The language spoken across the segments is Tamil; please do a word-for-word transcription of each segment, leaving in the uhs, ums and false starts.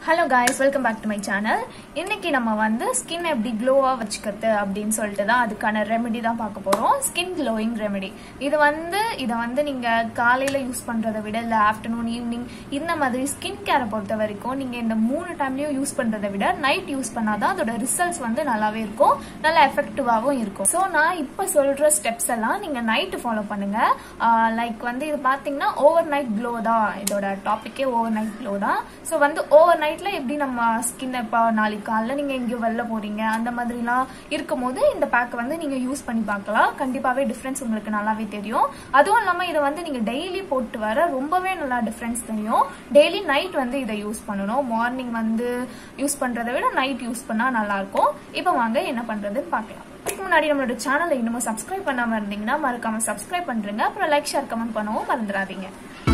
Hello guys, welcome back to my channel. இன்னைக்கு நம்ம வந்து ஸ்கின் எப்படி க்ளோவா வச்சுக்கிறது அப்படினு சொல்லிட்டு தான் அதுக்கான ரெமெடி தான் பார்க்க போறோம். Skin glowing remedy. இது வந்து இத வந்து நீங்க காலையில யூஸ் பண்றதை விட இல்ல ஆஃப்டர்நூன் ஈவினிங் இந்த மாதிரி ஸ்கின் கேரை பொறுத்த வரைக்கும் நீங்க இந்த மூணு டைம்லயும் யூஸ் பண்றதை விட நைட் யூஸ் பண்ணாதான் அதோட ரிசல்ட்ஸ் வந்து நல்லாவே இருக்கும், நல்ல எஃபெக்டிவாவும் இருக்கும். சோ நான் இப்ப சொல்ற ஸ்டெப்ஸ் எல்லாம் நீங்க நைட் ஃபாலோ பண்ணுங்க. லைக் வந்து இது பாத்தீங்கன்னா ஓவர் நைட் க்ளோ தான், இதோட டாபிக்கே ஓவர் நைட் க்ளோ தான். சோ வந்து ஓவர் நைட்ல எப்படி நம்ம ஸ்கின் இப்ப நாளைக்கு காலைல நீங்க எங்கேயோ வெளில போறீங்க அந்த மாதிரிலாம் இருக்கும்போது இந்த பேக் வந்து நீங்க யூஸ் பண்ணி பார்க்கலாம். கண்டிப்பாவே டிஃபரன்ஸ் உங்களுக்கு நல்லாவே தெரியும். அதுவும் இல்லாம இதை வந்து நீங்க டெய்லி போட்டு வர ரொம்பவே நல்லா டிஃபரன்ஸ் தெரியும். டெய்லி நைட் வந்து இதை யூஸ் பண்ணணும். மார்னிங் வந்து யூஸ் பண்றதை விட நைட் யூஸ் பண்ணா நல்லா இருக்கும். இப்ப வாங்க என்ன பண்றதுன்னு பார்க்கலாம். இதுக்கு முன்னாடி நம்மளோட சேனலை இன்னும் சப்ஸ்கிரைப் பண்ணாம இருந்தீங்கன்னா மறக்காம சப்ஸ்கிரைப் பண்றீங்க. அப்புறம் லைக் ஷேர் கமெண்ட் பண்ணவும் மறந்துடாதீங்க.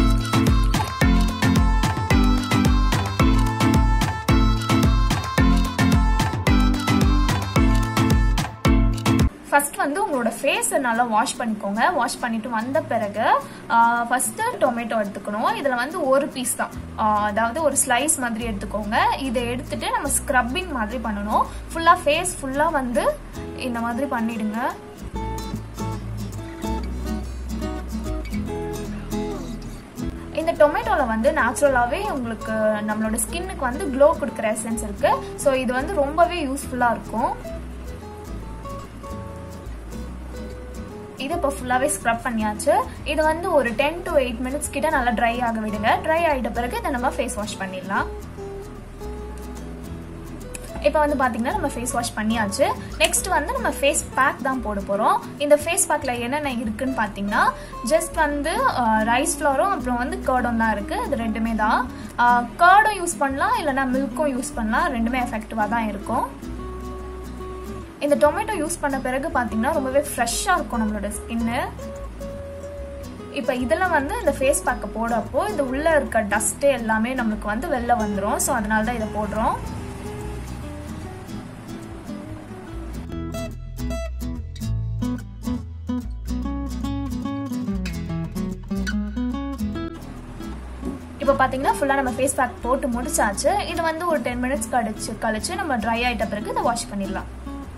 ஃபர்ஸ்ட் வந்து உங்களோட ஃபேஸை நல்லா வாஷ் பண்ணிக்கோங்க. வாஷ் பண்ணிட்டு வந்த பிறகு ஃபர்ஸ்ட் டொமேட்டோ எடுத்துக்கணும். இதுல வந்து ஒரு பீஸ் தான், அதாவது ஒரு ஸ்லைஸ் மாதிரி எடுத்துக்கோங்க. இதை எடுத்துட்டு நம்ம ஸ்க்ரப்பிங் மாதிரி பண்ணணும். ஃபுல்லா ஃபேஸ் ஃபுல்லா வந்து இந்த மாதிரி பண்ணிடுங்க. இந்த டொமேட்டோல வந்து நேச்சுரலாவே உங்களுக்கு நம்மளோட ஸ்கின்னுக்கு வந்து க்ளோ கொடுக்குற எசன்ஸ் இருக்கு. ஸோ இது வந்து ரொம்பவே யூஸ்ஃபுல்லா இருக்கும். இது இப்போ ஃபுல்லாவே ஸ்க்ரப் பண்ணியாச்சு. இது வந்து ஒரு டென் டு எயிட் மினிட்ஸ் கிட்ட நல்லா ட்ரை ஆக விடுங்க. ட்ரை ஆயிட்ட பிறகு இதை நம்ம ஃபேஸ் வாஷ் பண்ணிடலாம். இப்போ வந்து பாத்தீங்கன்னா நம்ம ஃபேஸ் வாஷ் பண்ணியாச்சு. நெக்ஸ்ட் வந்து நம்ம ஃபேஸ் பேக் தான் போட போறோம். இந்த ஃபேஸ் பேக்ல என்னென்ன இருக்குன்னு பாத்தீங்கன்னா ஜஸ்ட் வந்து ரைஸ் ஃப்ளவரும் அப்புறம் வந்து கர்டும் தான் இருக்கு. இது ரெண்டுமே தான். கர்டும் யூஸ் பண்ணலாம் இல்லைன்னா மில்க்கும் யூஸ் பண்ணலாம். ரெண்டுமே எஃபெக்டிவா தான் இருக்கும். இந்த டொமேட்டோ யூஸ் பண்ண பிறகு பாத்தீங்கன்னா ரொம்பவே ஃப்ரெஷ்ஷா இருக்கும் நம்மளோட ஸ்கின்னு. இப்ப இதெல்லாம் வந்து இந்த ஃபேஸ் பேக்க போடப்போ இந்த உள்ள இருக்க டஸ்ட் எல்லாமே நமக்கு வந்து வெளில வந்துடும். ஸோ அதனால தான் இதை போடுறோம். இப்போ பாத்தீங்கன்னா ஃபுல்லா நம்ம ஃபேஸ் பேக் போட்டு முடிச்சாச்சு. இது வந்து ஒரு டென் மினிட்ஸ் கழிச்சு கழிச்சு நம்ம ட்ரை ஆயிட்ட பிறகு இதை வாஷ் பண்ணிடலாம்.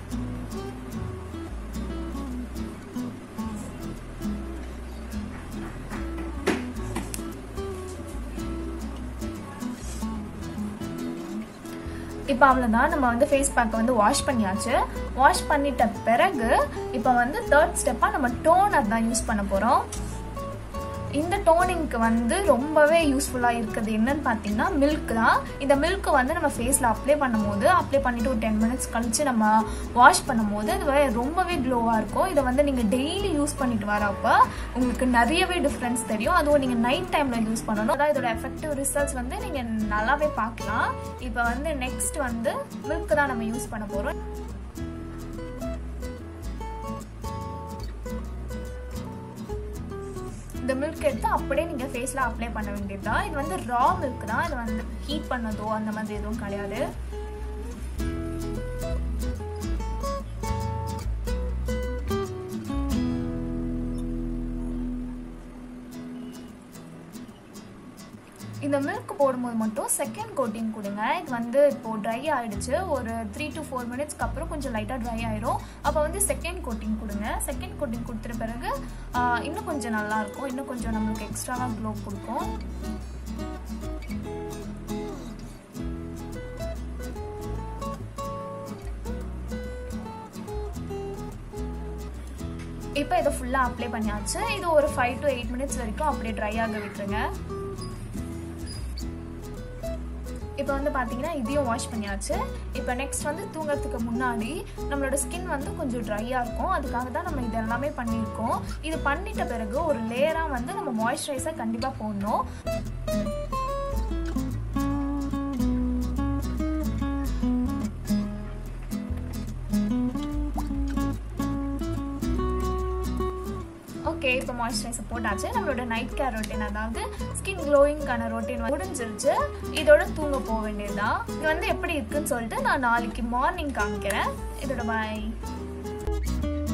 இப்போ அவ்வளோதான், நம்ம வந்து ஃபேஸ் பேக்கை வந்து வாஷ் பண்ணியாச்சு. வாஷ் பண்ணிட்ட பிறகு இப்போ வந்து தேர்ட் ஸ்டெப்பாக நம்ம டோனர் தான் யூஸ் பண்ண போகிறோம். இந்த டோனிங்க்கு வந்து ரொம்பவே யூஸ்ஃபுல்லாக இருக்குது என்னன்னு பார்த்தீங்கன்னா மில்க் தான். இந்த மில்க் வந்து நம்ம ஃபேஸில் அப்ளை பண்ணும் போது அப்ளை பண்ணிட்டு ஒரு டென் மினிட்ஸ் கழிச்சு நம்ம வாஷ் பண்ணும் போது அது ரொம்பவே க்ளோவாக இருக்கும். இதை வந்து நீங்கள் டெய்லி யூஸ் பண்ணிட்டு வரப்போ உங்களுக்கு நிறையவே டிஃப்ரென்ஸ் தெரியும். அதுவும் நீங்கள் நைட் டைமில் யூஸ் பண்ணணும். அதான் இதோட எஃபெக்டிவ் ரிசல்ட்ஸ் வந்து நீங்கள் நல்லாவே பார்க்கலாம். இப்போ வந்து நெக்ஸ்ட் வந்து மில்க் தான் நம்ம யூஸ் பண்ண போகிறோம். இந்த மில்க் எடுத்து அப்படியே நீங்க ஃபேஸ்ல அப்ளை பண்ண வேண்டியதுதான். இது வந்து ரா மில்க் தான். இது வந்து ஹீட் பண்ணதோ அந்த மாதிரி எதுவும் கிடையாது. இந்த மில்க் போடும்போது மட்டும் செகண்ட் கோட்டிங் கொடுங்க. இது வந்து இப்போ ட்ரை ஆயிடுச்சு. ஒரு த்ரீ டு ஃபோர் மினிட்ஸ்க்கு அப்புறம் கொஞ்சம் லைட்டா ட்ரை ஆயிரும். அப்போ வந்து செகண்ட் கோட்டிங் கொடுங்க. செகண்ட் கோட்டிங் கொடுத்துட்ட பிறகு இன்னும் கொஞ்சம் நல்லா இருக்கும். இன்னும் கொஞ்சம் நம்மளுக்கு எக்ஸ்ட்ராவா க்ளோ கொடுக்கும். இப்போ இதை ஃபுல்லா அப்ளை பண்ணியாச்சு. இது ஒரு ஃபைவ் டு எயிட் மினிட்ஸ் வரைக்கும் அப்படியே ட்ரை ஆக விட்டுருங்க. இப்போ வந்து பார்த்தீங்கன்னா இதையும் வாஷ் பண்ணியாச்சு. இப்போ நெக்ஸ்ட் வந்து தூங்குறதுக்கு முன்னாடி நம்மளோட ஸ்கின் வந்து கொஞ்சம் ட்ரையாக இருக்கும். அதுக்காக தான் நம்ம இது எல்லாமே பண்ணியிருக்கோம். இது பண்ணிட்ட பிறகு ஒரு லேயராக வந்து நம்ம மாய்ஸ்சரைசர் கண்டிப்பாக போடணும். ஓகே, இப்போ மாய்ஸ்சரைசர் போட்டாச்சு. நம்மளோட நைட் கேர் ரொட்டீன், அதாவது ஸ்கின் க்ளோயிங்கான ரொட்டீன் முடிஞ்சிருச்சு. இதோட தூங்க போக வேண்டியதுதான். இது வந்து எப்படி இருக்குன்னு சொல்லிட்டு நான் நாளைக்கு மார்னிங் காமிக்கிறேன். இதோட பாய்.